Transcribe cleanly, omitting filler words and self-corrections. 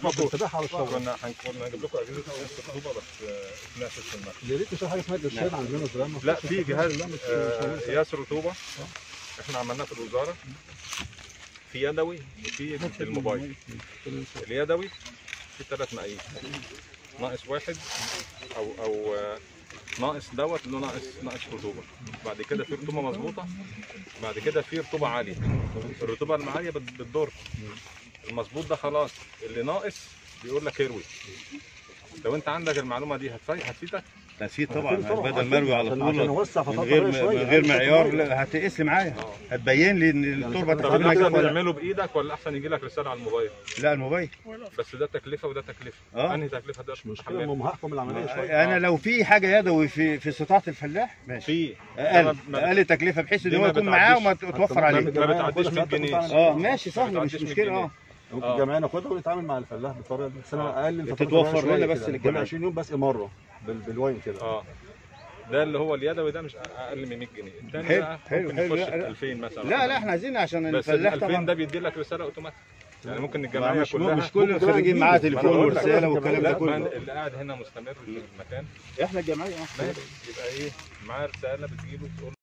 بتتابعها على الشغل. كنا هنجيب لكم اجهزه الرطوبه بس اتنافس في المكتب. يا ريت تشوف حاجه اسمها الارشاد عندنا زمان. لا في جهاز قياس الرطوبه احنا عملناه في الوزاره، في يدوي وفي الموبايل. اليدوي في 3 مقاييس، ناقص 1 او ناقص دوت اللي هو ناقص رطوبه. بعد كده في رطوبه مظبوطه، بعد كده في رطوبه عاليه. الرطوبه العاليه بتضر، المظبوط ده خلاص، اللي ناقص بيقول لك اروي. لو انت عندك المعلومه دي هتفيدك. تنسيق طبعا بدل مروي على طول من غير معيار. لا هتقيس لي معايا، هتبين لي ان التربه تقريبا كده تعمله بايدك ولا احسن يجي لك رساله على الموبايل؟ لا الموبايل بس ده تكلفه وده تكلفه. انهي تكلفه ده؟ مش مشكله، مهقم العمليه شويه. انا لو في حاجه يدوي في استطاعه الفلاح ماشي، في اقل تكلفه بحيث ان هو يكون معاه وما توفر عليه. ما بتعديش 100 جنيه. ماشي سهله مش مشكله. ممكن الجمعيه ناخدها ونتعامل مع الفلاح بالطريقه دي، بس انا اقل تتوفر لنا بس كل 20 يوم بس مره بالواين كده. ده اللي هو اليدوي ده مش اقل من 100 جنيه. الثاني بقى ممكن يخش 2000 مثلا. لا احنا عايزين عشان الفلاح طبعا. 2000 ده بيدي لك رساله اوتوماتيك، يعني ممكن الجمعيه كلها مش كل الخريجين معاه تليفون ورساله والكلام ده كله. اللي قاعد هنا مستمر في المكان احنا الجمعيه يبقى ايه معاه رساله بتجيله تقول